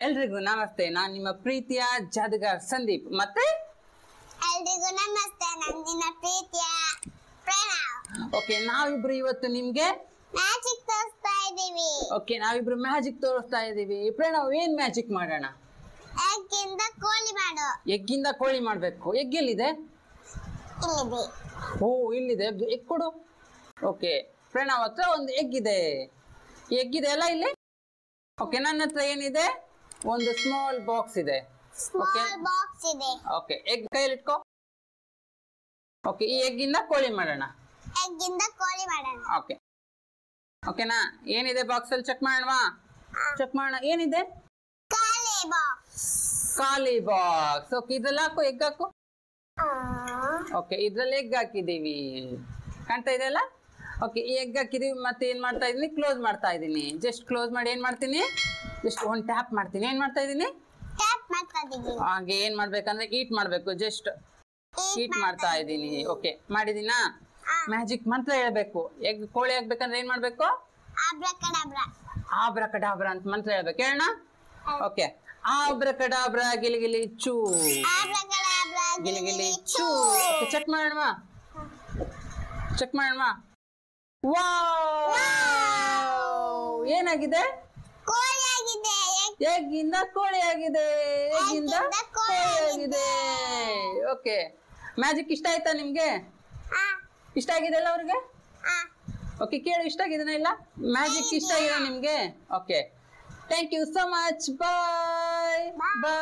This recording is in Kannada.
ಎಲ್ರಿಗೂ ನಮಸ್ತೆ. ನಾನು ನಿಮ್ಮ ಪ್ರೀತಿಯ ಜಾದಗಾರ್ ಸಂದೀಪ್. ಮತ್ತೆ ಎಲ್ರಿಗೂ ನಮಸ್ತೆ, ನಾನು ನಿಮ್ಮ ಪ್ರೀತಿಯ ಪ್ರಣವ್. ಓಕೆ, ನಾವಿಬ್ರು ಇವತ್ತು ನಿಮ್ಗೆ ಮ್ಯಾಜಿಕ್ ತೋರಿಸ್ತಾ ಇದ್ದೀವಿ. ಓಕೆ, ನಾವಿಬ್ರು ಮ್ಯಾಜಿಕ್ ತೋರಿಸ್ತಾ ಇದೀವಿ. ಪ್ರಣವ್, ಏನ್ ಮ್ಯಾಜಿಕ್ ಮಾಡೋಣ? ಎಗ್ಗಿಂದ ಕೋಳಿ ಮಾಡು. ಎಗ್ಗಿಂದ ಕೋಳಿ ಮಾಡ್ಬೇಕು. ಎಗ್ ಎಲ್ಲಿದೆ? ಇಲ್ಲಿದೆ. ಓ, ಇಲ್ಲಿದೆ. ಎಗ್ ಕೊಡು. ಓಕೆ, ಪ್ರಣವ್ ಹತ್ರ ಒಂದು ಎಗ್ ಇದೆ. ಎಗ್ ಇದೆ ಅಲ್ಲ ಇಲ್ಲಿ? ಓಕೆ, ನನ್ನ ಹತ್ರ ಏನಿದೆ? ಒಂದು ಸ್ಮಾಲ್ ಬಾಕ್ಸ್ ಇದೆ. ಸ್ಮಾಲ್ ಬಾಕ್ಸ್ ಇದೆ. ಓಕೆ, ಎಗ್ ಕೈಯಲ್ಲಿ ಇಟ್ಕೋ. ಓಕೆ, ಈ ಎಗ್ಗಿಂದ ಕೋಳಿ ಮಾಡೋಣ. ಎಗ್ಗಿಂದ ಕೋಳಿ ಮಾಡೋಣ. ಓಕೆ, ಓಕೆನಾ? ಏನಿದೆ ಬಾಕ್ಸ್ ಅಲ್ಲಿ? ಚೆಕ್ ಮಾಡೋಣ. ಚೆಕ್ ಮಾಡೋಣ. ಏನಿದೆ? ಖಾಲಿ ಬಾಕ್ಸ್. ಖಾಲಿ ಬಾಕ್ಸ್. ಓಕೆ, ಇದ್ರಲ್ಲಿ ಹಾಕು, ಎಗ್ ಹಾಕು. ಓಕೆ, ಇದ್ರಲ್ಲಿ ಎಗ್ ಹಾಕಿದೀವಿ. ಕಾಣ್ತಾ ಇದೆ ಅಲ್ಲ? ಓಕೆ, ಈ ಎಗ್ ಹಾಕಿದೀವಿ. ಮತ್ತೆ ಏನ್ ಮಾಡ್ತಾ ಇದೀನಿ? ಕ್ಲೋಸ್ ಮಾಡ್ತಾ ಇದೀನಿ. ಜಸ್ಟ್ ಕ್ಲೋಸ್ ಮಾಡಿ ಏನ್ ಮಾಡ್ತೀನಿ? ಜಸ್ಟ್ ಒಂದು ಟ್ಯಾಪ್ ಮಾಡ್ತೀನಿ. ಏನ್ ಮಾಡ್ತಾ ಇದೀನಿ? ಟ್ಯಾಪ್ ಮಾಡ್ತಾ ಇದ್ದೀವಿ. ಹಾಗೆ ಏನ್ ಮಾಡ್ಬೇಕಂದ್ರೆ ಈಟ್ ಮಾಡ್ಬೇಕು. ಜಸ್ಟ್ ಈಟ್ ಮಾಡ್ತಾ ಇದೀನಿ. ಓಕೆ, ಮಾಡಿದೀನಾ? ಮ್ಯಾಜಿಕ್ ಮಂತ್ರ ಹೇಳ್ಬೇಕು. ಎಗ್ ಕೋಳಿ ಆಗ್ಬೇಕಂದ್ರೆ ಏನ್ ಮಾಡ್ಬೇಕು? ಆಬ್ರಕಡಾಬ್ರಾ. ಆಬ್ರಕಡಾಬ್ರ ಅಂತ ಮಂತ್ರ ಹೇಳ್ಬೇಕು. ಹೇಳೋಣ. ಓಕೆ, ಆಬ್ರಕಡಾಬ್ರ ಗಿಲಿಗಿಲಿ ಚೂ. ಆಬ್ರಕಡಾಬ್ರಾ ಗಿಲಿಗಿಲಿ ಚೂ. ಚೆಕ್ ಮಾಡೋಣ. ಚೆಕ್ ಮಾಡೋಣ. ವಾವ್! ಏನಾಗಿದೆ? ಕೋಳಿ ಆಗಿದೆ. ಎಗ್ಗಿಂದ ಕೋಳಿ ಆಗಿದೆ. ಎಗ್ಗಿಂದ ಕೋಳಿ ಆಗಿದೆ. ಓಕೆ, ಮ್ಯಾಜಿಕ್ ಇಷ್ಟ ಆಯ್ತಾ ನಿಮ್ಗೆ? ಇಷ್ಟ ಆಗಿದೆ ಅಲ್ಲ ಅವ್ರಿಗೆ? ಓಕೆ, ಕೇಳು, ಇಷ್ಟ ಆಗಿದೆನಾ ಇಲ್ಲ? ಮ್ಯಾಜಿಕ್ ಇಷ್ಟ ಆಗಿದೆ ನಿಮ್ಗೆ? Okay, thank you so much. Bye bye.